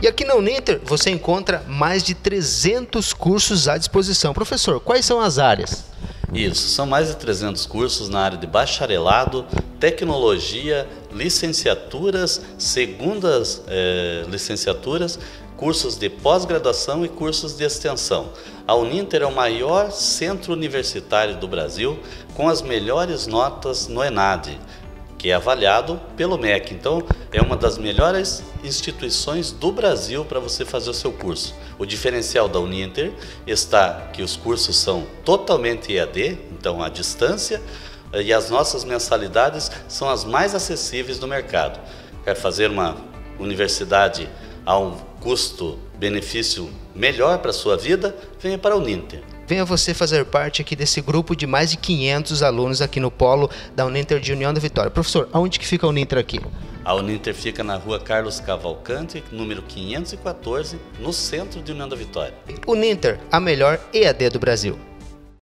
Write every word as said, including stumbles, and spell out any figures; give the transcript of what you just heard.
E aqui na Uninter você encontra mais de trezentos cursos à disposição. Professor, quais são as áreas? Isso, são mais de trezentos cursos na área de bacharelado, tecnologia, licenciaturas, segundas eh, licenciaturas, cursos de pós-graduação e cursos de extensão. A Uninter é o maior centro universitário do Brasil com as melhores notas no ENADE, que é avaliado pelo M E C. Então, é uma das melhores instituições do Brasil para você fazer o seu curso. O diferencial da Uninter está que os cursos são totalmente E A D, então à distância, e as nossas mensalidades são as mais acessíveis do mercado. Quer fazer uma universidade a um custo-benefício melhor para a sua vida? Venha para a Uninter. Venha você fazer parte aqui desse grupo de mais de quinhentos alunos aqui no polo da Uninter de União da Vitória. Professor, aonde que fica a Uninter aqui? A Uninter fica na rua Carlos Cavalcante, número quinhentos e quatorze, no centro de União da Vitória. Uninter, a melhor E A D do Brasil.